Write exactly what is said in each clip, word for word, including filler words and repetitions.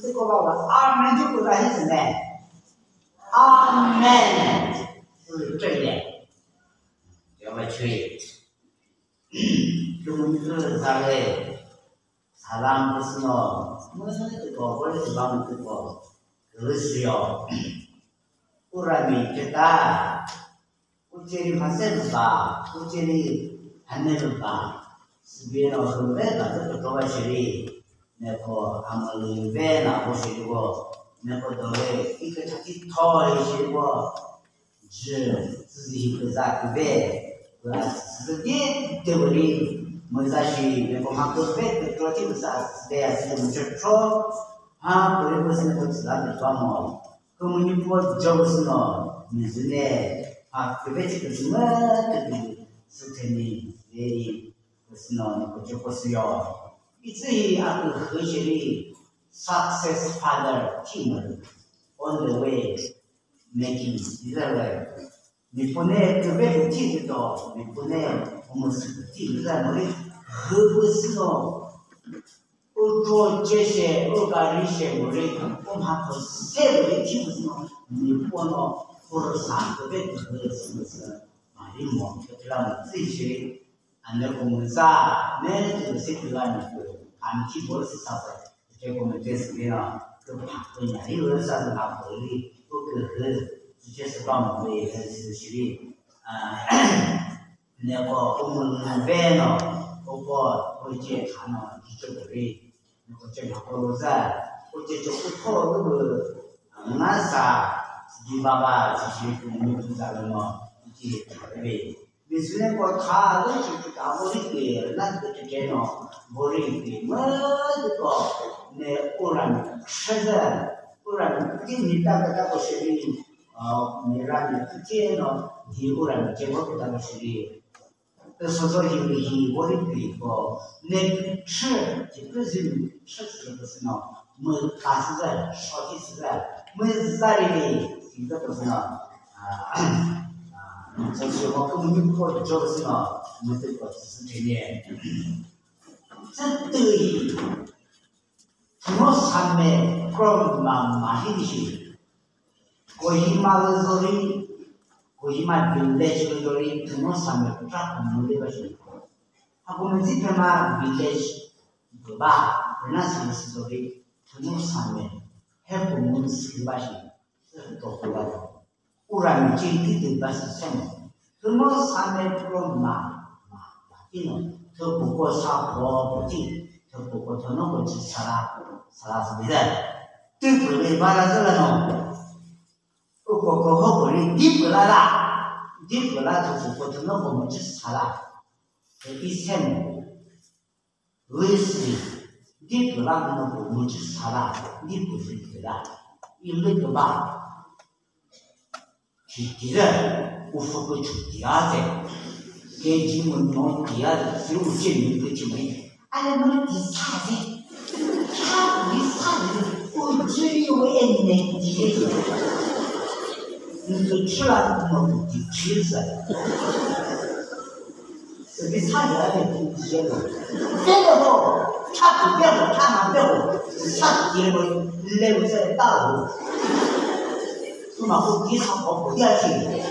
这个话我阿门就不然是什么？阿门是这一点，要不去。그분들 사회 사람 무슨어 뭐고 버리지 마면 그거 그것이요 우람이 있겠다 우체리 받세는가 우체리 받내는가 스비에너 흐르베가 그것도 도와시리 내고 아무리 배나 보시고 내고 너의 이거 자기 터이시고 지自己 그자그배 그게 되버리 뭐다시 내가 막도 배 그렇게 사 내가 지금 저쪽 아 그래 무슨 것이 나도 봐모 그러면 이거 저것은 무슨에 아 그게 지금 뭐그 수태니 내리 무슨 거 저것이요 이제 아그核心이 success father team on the way making 이래래 니폰에 그게 티도 니폰에 무슨 티가 뭐리 그것으로 어to 제세 어가리세 뭐리 엄하고 세월이 티무슨 니폰어 포르산 그게 그것은 말이 뭐 그러면自己 안내 공사 내는 세트가 그 안티 벌써 사서 이제 보면 됐으면 그 바꾸냐 이런 사람 나버리 그直接是帮我们的是是啊，那个我们外呢，包括我接谈了一这个人，那个这个工作，我这就不靠那个那啥，自己爸爸这些父母做啥了嘛，自己谈的。你虽然说他那是干我的个，那个之间呢，我的个，我这个那不然吃的，不然今年大概大概是的。어, 미라니 그제는 디고라는 제목을 담으시리 그 소소히 이 머리도 있고 내 치, 그것은 치스는 것은 뭐 가스가 쇼티스가 뭐 자리에 이거 것은 아 저기 뭐 그분이 저것은 무슨 것은 되네 뜻들이 부모삼매 그런 마음 많이 कोहिमा जोरी कोहिमा विलेज जोरी दोनों सामने ट्रक मुझे बची अब मुझे पहला विलेज दोबा बना सामने जोरी दोनों सामने है पुमुन सिलवाशी तो हुआ उरान चीटी दोबा सेम दोनों सामने प्रो मा मा इनो तो बुको सापो बुटी तो बुको दोनों को सारा सारा सुविधा तो पुरे बाला चला个个好不哩，地不拉啦，地不拉就是不同的我们就是啥啦，第三，类似地不拉那个我们就是啥啦，地不是对啦，因为个吧，具体的我说个具体啊的，跟金门弄第二的，只有见面个金门，哎呀，那第三的，他第三的，我只有一年级。你就吃了那么的吃噻，是比差点的东西了。这个不，差不了了，差不了，差点了，留在大陆，他妈不给他跑不下去，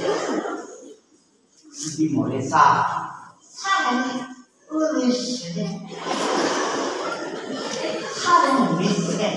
是比没得啥，差的恶劣死的，差的没死的。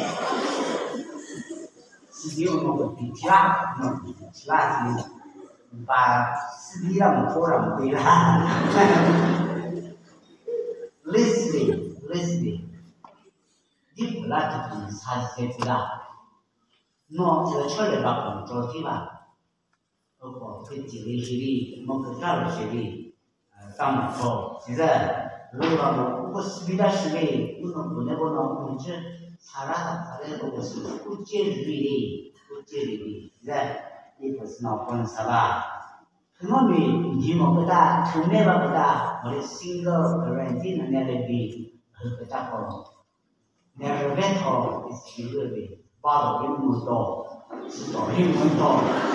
是有那个比较，那比其他的，把实际上做上对了。Listening, listening， 你不拉就跟啥子不拉，我这出来吧工作去吧，我我跟几位学弟，我跟大陆学弟，呃，上门口，现在如果我我是比较实惠，我能不能不能控制？ 살아 살아도 것이 우체리리 우체리리 이제 이것은 어떤 사바 그놈이 이모보다 동네보다 우리 싱글 그랜디는 내려비 그렇다 고 내려베터 이스기르비 바로 인무도 또 인무도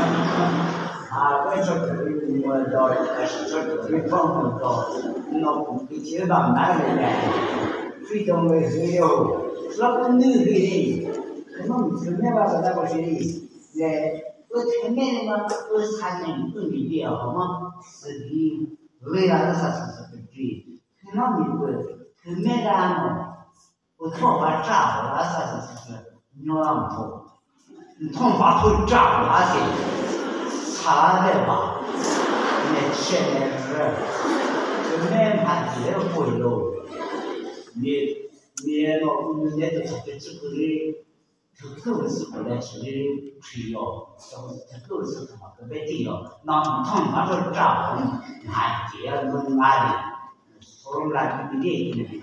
아 그래서 그 인무도 다시 저 리폼도 너 그치가 나는데 freedom radio 说不女的， 你前面吧，在过去的，在我前面的嘛，我三年不离别好吗？是的，为啥子啥子是不对？看到你不？前面的嘛，我头发炸了，啥子是牛郎头，你头发会炸了的，差的吧？那现在是，前面还结婚了，你。你老公那都是这这个的，这都是过来是的吹哟，这都是他妈个别的哟，那他妈说炸红，那这样弄哪里？从来就没得的。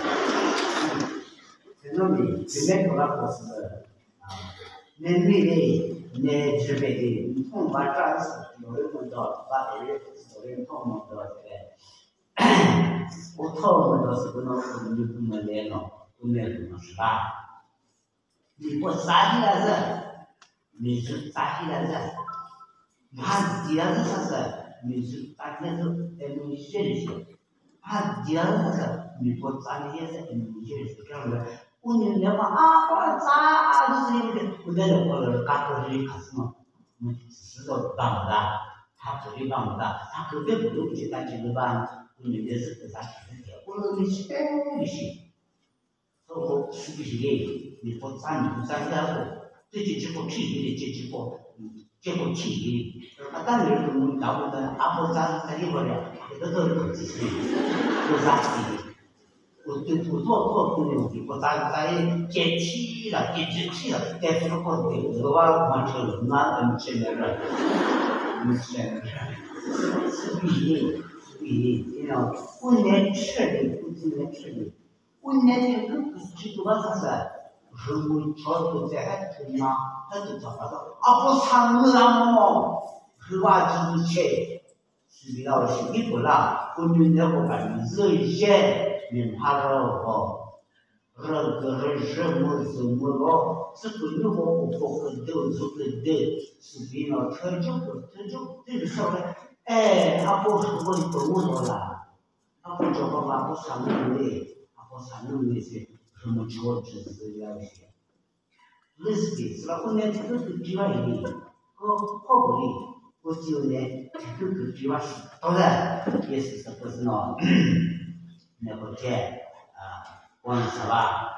这种的，这边过来不是啊，那没的，那这边的，从把炸死，有人碰到，把别人有人碰到这个。我讨论的是不能说你不能来了，不能不能是吧？你不啥起来是，你是啥起来是？他第二个是你是啥起来是？哎，你现实，他第二个是你不啥起来是？你现实这样的，我你那么啊，我咋啊？就是因为我在这过了，干过这可是嘛，我知道办不到，他这里办不到，他隔壁不用去干这个办。你这是个啥情况？我说你是不行，说我是不是的？你不咱你不咱家伙，这就只不体的，这只不嗯，这不体的。啊，当然我们搞不得，啊不咱咱一会儿这个都是不自信，不啥的。我就不做做不牛逼，我咱咱接体了，接地气了，该说话的，我话完成了，那咱现在这，你现在这，是不是？比那过年吃的，过年吃的，过年这个这个啥子？如果超过在还多嘛，他就找他说啊不长了么？是吧？就是吃，是比较是一不啦，过年那个反正热一些，你怕了哦，热个热什么什么咯？这个如果我不会都这个的，是比较特殊的，特殊这个说的。哎，他不是我的动物多了，他不叫我把不上弄的，他不上弄那些什么乔治之类的，类似的，是吧？我呢，这个是计划里的，我好不的，我就呢，这个是计划是，当然也是是不是呢？那个在啊，我是吧？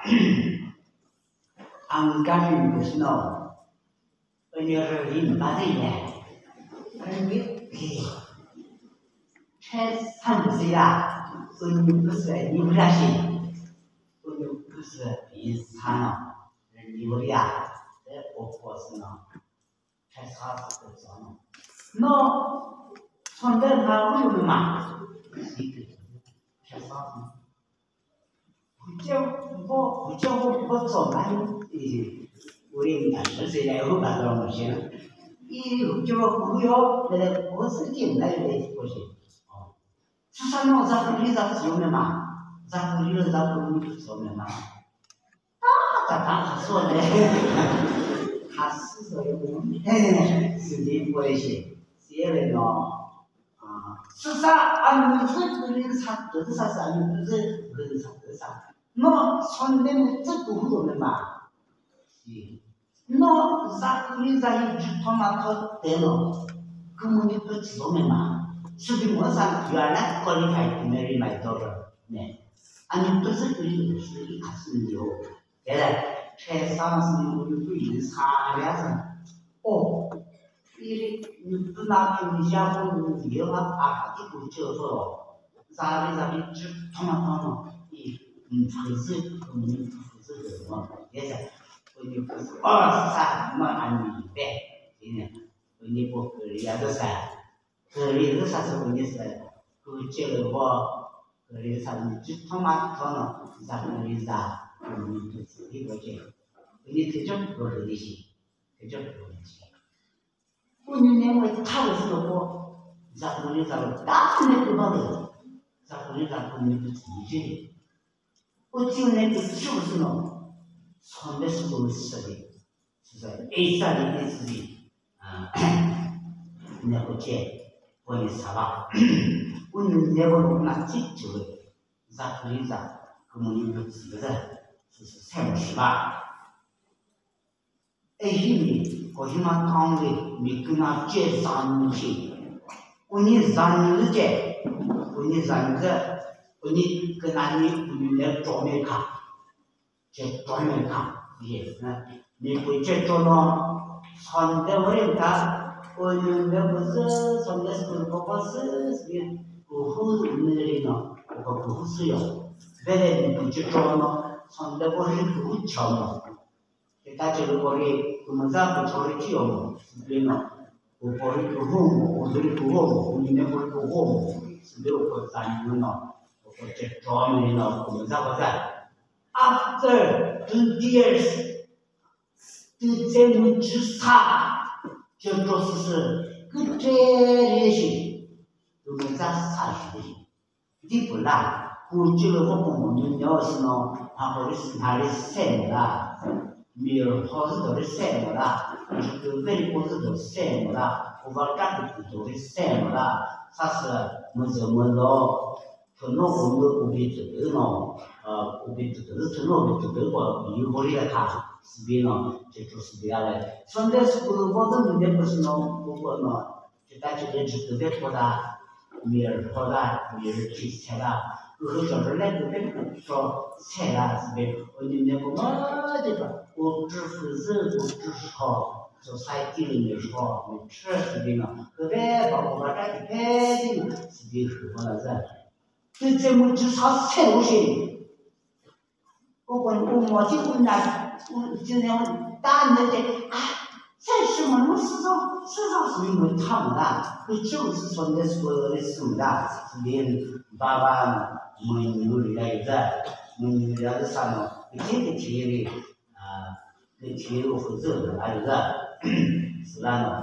俺家里不是呢，我要是领导的呢，俺没。才三十岁啦，所以你不是你不相信，所以不是第三了，你不呀？在我国是呢，才三十多岁呢。那从这他为什么？一个才三十，不叫我不叫我不做那诶，我也二十岁了，我干到不行了。伊叫我不要，那个我是进来的不行。是啥弄啥不理咋子用的嘛？咋不理了咋不理说的嘛？啊，咋他说的？他是说的，是的，我也是，写的呢。啊，是啥？啊，你是不是啥？这是啥啥？你不是不是啥？这是啥？那从那个这个互动的嘛？是。那咋不理咋一直他妈他得了？根本就不知道的嘛？是的，我上原来搞的还没人买到的，呢，啊，你不是可以是一开始有，现在才三十我就不一差两成，哦，你你不拿出你下户你要他啊，一股就说，咋的咋的，只他妈他妈，你嗯，不是我们不是什么，也是，我就不是二十三，我按你一百，今年我你不可以呀，这噻。这里是啥时候你是？我接了我，这里啥你就他妈他呢？啥时候你啥？你就自己过去，你这种不合理性，这种不合理性。我你认为他是我，啥时候你啥？当然不道理，啥时候你啥？你不自己。我就那个就是呢，穿的是都是的，是的，爱啥的的自己，啊，那个接。我也是吧，我那个弄那解决了，咋可以咋？可能有个资格，就是才不是吧？ 哎，你我他妈当的没跟他介绍去，我你让你介，我你让着，我你跟他你你来找没看，这找没看也那，你不这找到，上的我人家，我用的不是上的是不不是是的，不好是那里呢，我不好使用，原来你不去找呢，上的我人不会瞧呢。大家如果你我们在不朝的教嘛，是对呢。我保的不好嘛，我这里不好嘛，我里面保的不好嘛，是对我咱们呢，我这专门呢，我们在不在 ？After two years， 就这么之差，就说是是跟这类型，我们在差事情，你不啦？我这个我我们要是呢，他或者是他的什么啦？没有好是都是什么啦？这个外国是都什么啦？我把这个都是什么啦？啥是么子么咯？从那我们我们这个呢，呃，我们这个是从那我们这个个有好的他，是边呢，这就是这样嘞。现在是不是我这里面不是呢？我我呢，就大家这这个别扩大，没人扩大，没人去拆啦。有时候就是那个别说拆啦，是边我里面不嘛这个。我只负责，我只是好，做菜地里面好，我吃是的呢。后来把我把这个开的呢，是的是我那是，这这么只炒菜东西，我我我我就问他，我今天我打你的啊，菜什么？我市场市场是没有汤的，我就是说那是个的什么的，是的，爸爸没有的那个，没有那个啥呢？一天一天的。跟铁路负责的，还有个是那种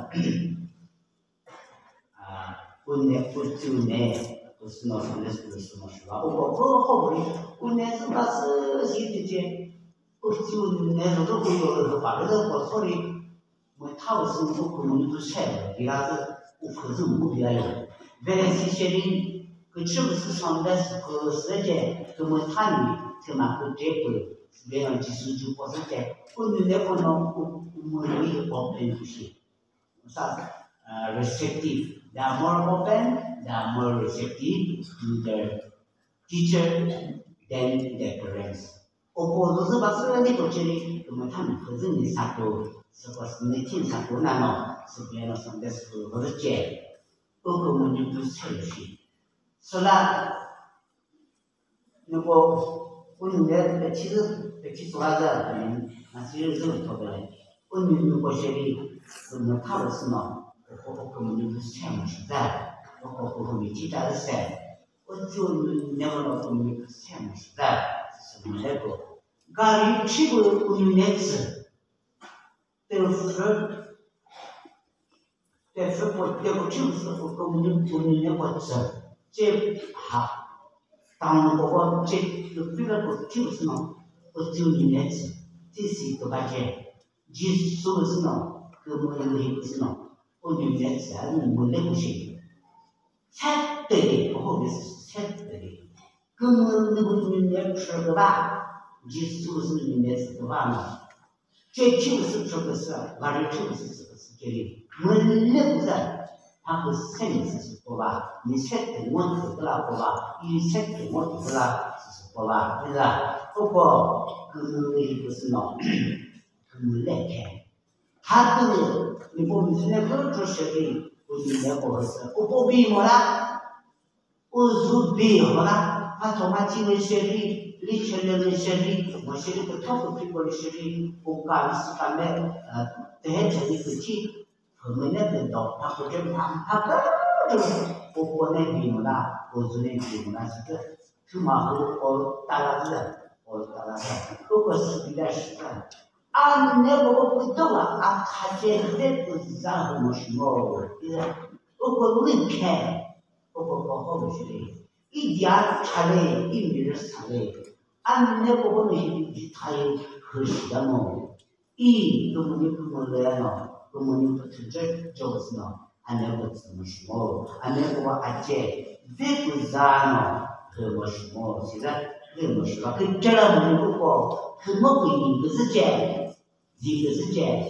啊，过年过周年不是那什么什么什么是吧？我我好不容易过年是那是谁的节？过周年时候会有个把那个我说的，我他不是我可能就菜了，给他是我可是我给他有，原来这些人，可是不是上的时候时间跟我谈的，才拿个这个。这样其实就不是在，我们那个呢，我我们有一个 open 就是，啥呃 receptive， they are more open, they are more receptive to their teacher than their parents。我我都是把所有的都觉得，我们他们可是你啥都，是不是你听啥都难了，是别人上的时候我是讲，我我们就不是程序，是啦，如果。我女儿其实其实啥子，嗯，那其实是很特别的。我女儿我学的，我们他不是呢，我我根本就不是全部是在，我我我没其他的噻，我就两个老公们不是全部是在，是那个，刚有去过我女儿子，对分，对分我对我就是我根本就我女儿我子，这好。当我我这个这个我就是呢，我就里面子，这是一个关键。就是说是呢，跟我有些不是呢，我里面子还是我那不行，才对的，不好的是才对的。跟我那个里面吃个饭，就是说是里面吃个饭嘛，这就是这个事，反正就是这个世界里，我那不是。他不是生意是说吧？你才跟我投的了，说吧？你才跟我投的了，是说吧？是不是？不过跟那不是喏，跟来看，他这个你不是那个做设计，我就那不合适。我不比我啦，我是比我啦。他从他进来设计，你前面的设计，我设计个托福苹果的设计，我干是干的，呃，在这里个题。我们那边到，他不正常，他根就是我国内比我那，我国内比我那是个，起码我我打了字，我打了字，如果是比较实在，啊，那个我不懂啊，啊，他这这不是啥什么什么，就是我国内看，我国国好不是的，一点差嘞，一米是差嘞，啊，那个我们他有合适的嘛，一都没不能来了。我们不是这就是呢，俺那个怎么说？俺那个俺姐别不咋呢，和我什么？现在和我说，跟这了没有过，和我不一个是姐，一个是姐，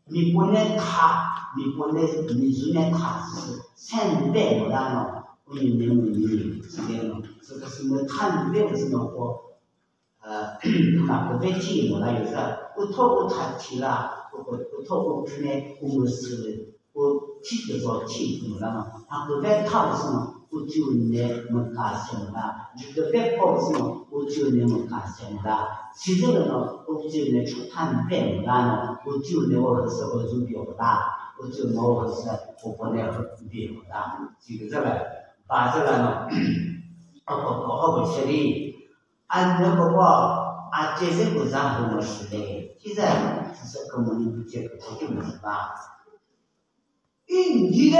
日本的他，日本的民族的他是三代不然了，我们人民之间了，这个是我看不是能活，呃，那个问题我那有时我透过他提了，我我透过去年我们是我提的说提出来嘛，他个别他是呢。我就那么高兴啦，这个别高兴，我就那么高兴啦。其实呢，我就那出摊变啦呢，我就那我是我就表达，我就那我是我不那个表达，这个这个，把这个呢，我我我不是的，按那个我啊，这些不让我们是的，现在是跟我们这个不就是吧？印尼的。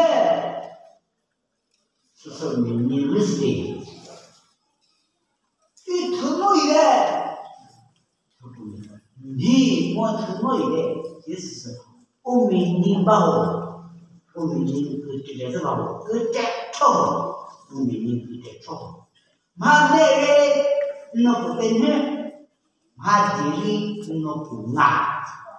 是说你你们是的，你头脑一点，你我头脑一点，意思是，我们你把我，我们你个这个是吧？个这错，我们你个这错，嘛那个那不等于，嘛这里那不拿，